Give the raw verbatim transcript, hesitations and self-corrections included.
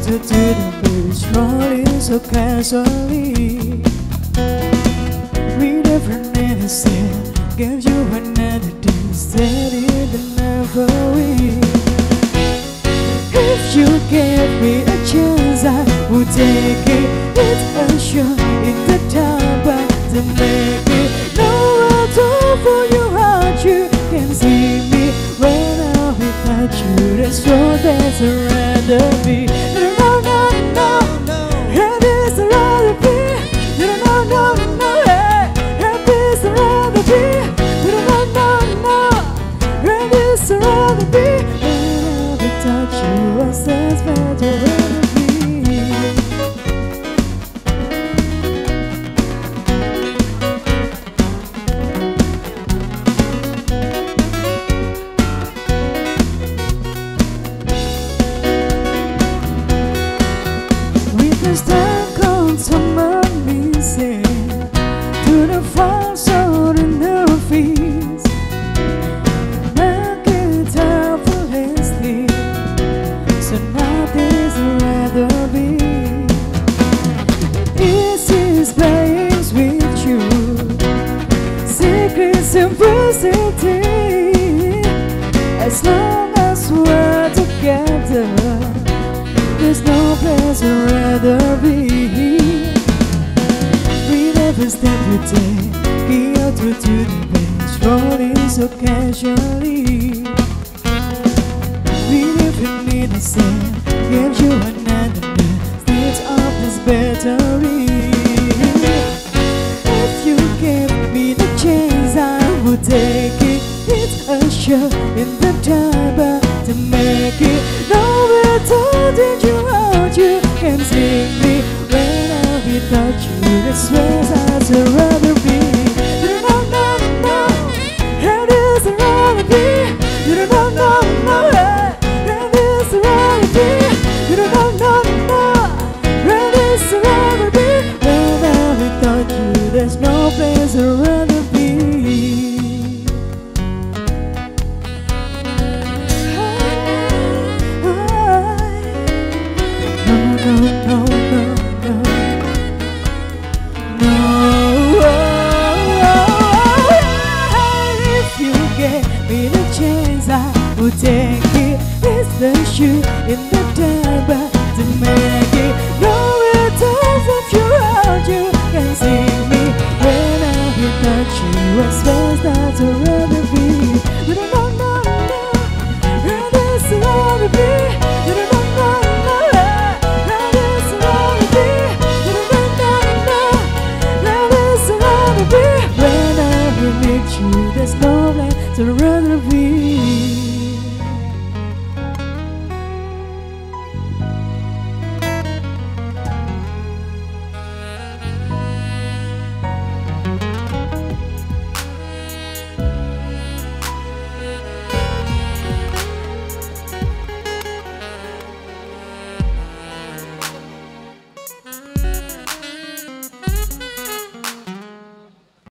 to do the blues, rolling so casually. We never innocent, gave you another day, steady the never we. If you gave me a chance, I would take it. It's a shot in the TANPA to make it. No, I don't for your heart, you can see me when I'm without you. That's what that's a rather be. No, no, no, no, and it's a rather be. No, no, no, no, and it's a rather be. No, no, no, no, and it's a rather be. Without you, I sense better rather be. With the star comes summer missing to the falls out in her feet. Make it up for Leslie, so now there's rather be. This is playing with you, secret simplicity. As long as we're together, there's no place I'd rather be. We never stand to take, here to do the best, rolling so casually. We never need to say, give you another night, state of this battery. If you gave me the chance, I would take it. It's a shot in the TANPA to make it. No, we're told that you out, you can see me when I'm without you. That's where I'd rather be. No, no, no, and it's a rather be. No, no, no, no, and it's a rather be. No, no, no, no, and it's a rather be. When I'm without you, there's no place I'd rather be. No, no, no, no, no. If you gave me the chance, I would take it. It's the shoe in the TANPA to make it. No, it's all of you out, you can see me when I'm without you. I suppose that's a rather be. No, no, no, no, and it's a rather be. No, no, no, no, and it's a rather be. No, no, no, no, and it's a rather be. When I meet you, there's no place to rather be.